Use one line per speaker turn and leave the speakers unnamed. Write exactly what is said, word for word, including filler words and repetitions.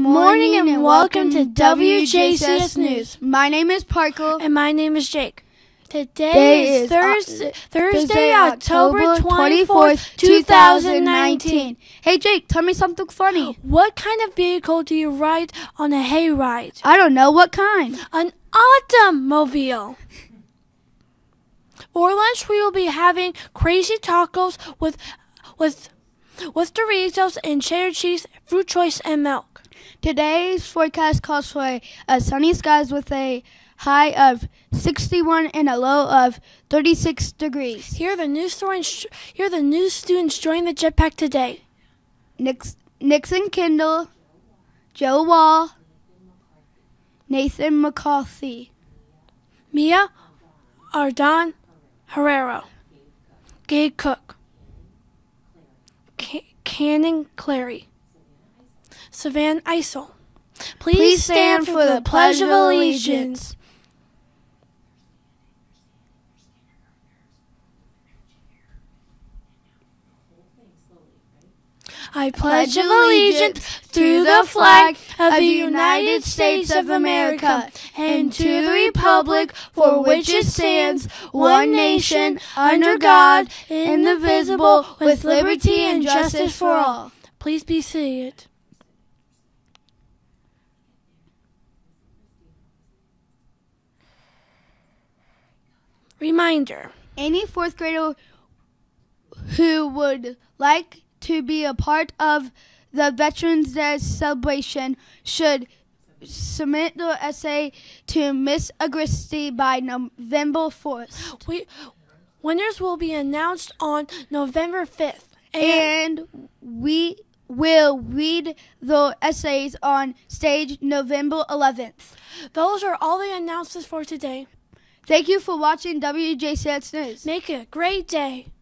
morning and welcome to W J C S News.
My name is Parker.
And my name is Jake. Today
Today
is
is
Thursday,
uh,
Thursday, October twenty-fourth, two thousand nineteen.
Hey Jake, tell me something funny.
What kind of vehicle do you ride on a hayride?
I don't know, what kind?
An automobile. For lunch, we will be having crazy tacos with with with Doritos and cheddar cheese, fruit choice, and milk.
Today's forecast calls for a sunny skies with a high of sixty-one and a low of thirty-six degrees.
Here are the news students. Here are the news students joining the jetpack today.
Nix, Nixon Kendall, Joe Wall, Nathan McCarthy,
Mia Ardon Herrero, Gabe Cook, Ca- Cannon Clary, Savannah Isel. Please,
Please stand for the Pledge of Allegiance.
I pledge allegiance to the flag of the United States of America and to the republic for which it stands, one nation, under God, indivisible, with liberty and justice for all. Please be seated. Reminder.
Any fourth grader who would like to be a part of the Veterans Day celebration should submit the essay to Miss Agristi by November fourth.
We, winners will be announced on November fifth.
And, and we will read the essays on stage November eleventh.
Those are all the announcements for today.
Thank you for watching W J C S News.
Make it a great day.